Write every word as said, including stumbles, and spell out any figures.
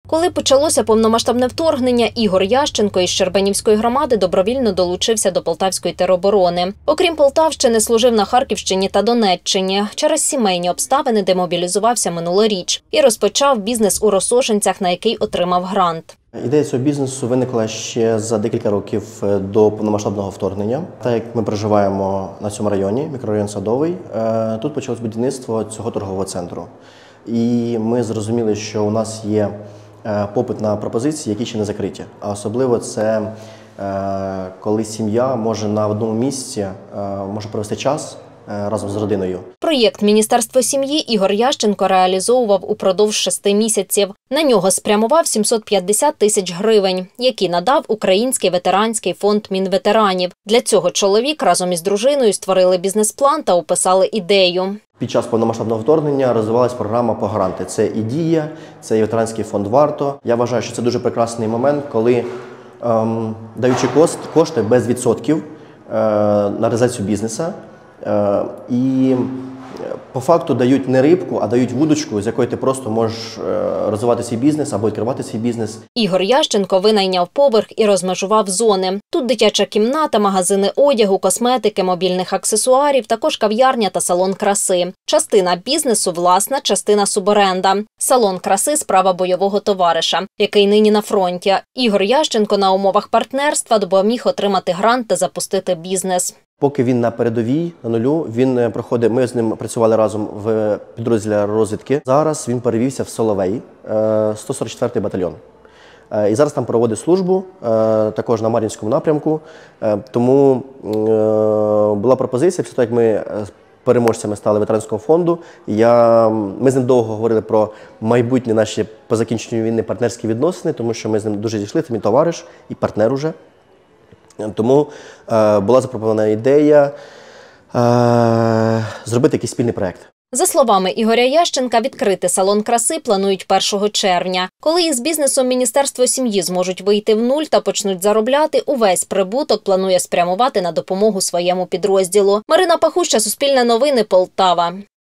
Коли почалося повномасштабне вторгнення, Ігор Ященко із Щербинівської громади добровільно долучився до Полтавської тероборони. Окрім Полтавщини, служив на Харківщині та Донеччині. Через сімейні обставини демобілізувався минулоріч і розпочав бізнес у Росошинцях, на який отримав грант. Ідея цього бізнесу виникла ще за декілька років до повномасштабного вторгнення. Так як ми проживаємо на цьому районі, мікрорайон Садовий, тут почалось будівництво цього торгового центру. І ми зрозуміли, що у нас є попит на пропозиції, які ще не закриті. А особливо це коли сім'я може на одному місці може провести час разом з родиною. Проєкт Міністерства сім'ї Ігор Ященко реалізовував упродовж шести місяців. На нього спрямував сімсот п'ятдесят тисяч гривень, які надав Український ветеранський фонд Мінветеранів. Для цього чоловік разом із дружиною створили бізнес-план та описали ідею. Під час повномасштабного вторгнення розвивалась програма по гранти. Це і «Дія», це і ветеранський фонд «Варто». Я вважаю, що це дуже прекрасний момент, коли, ем, даючи кошти без відсотків е, на реалізацію бізнесу, е, і по факту дають не рибку, а дають вудочку, з якої ти просто можеш розвивати свій бізнес або відкривати свій бізнес. Ігор Ященко винайняв поверх і розмежував зони. Тут дитяча кімната, магазини одягу, косметики, мобільних аксесуарів, також кав'ярня та салон краси. Частина бізнесу – власна, частина – суборенда. Салон краси – справа бойового товариша, який нині на фронті. Ігор Ященко на умовах партнерства допоміг отримати грант та запустити бізнес. Поки він на передовій, на нулю, він проходить, ми з ним працювали разом в підрозділі розвідки. Зараз він перевівся в Соловей, сто сорок четвертий батальйон. І зараз там проводить службу, також на Мар'їнському напрямку. Тому була пропозиція, після того, як ми переможцями стали ветеранського фонду, я, ми з ним довго говорили про майбутні наші по закінченню війни партнерські відносини, тому що ми з ним дуже зійшли, це мій товариш і партнер уже. Тому е, була запропонована ідея е, зробити якийсь спільний проєкт. За словами Ігоря Ященка, відкрити салон краси планують першого червня. Коли із бізнесом Міністерство сім'ї зможуть вийти в нуль та почнуть заробляти, увесь прибуток планує спрямувати на допомогу своєму підрозділу. Марина Пахуща, Суспільне новини, Полтава.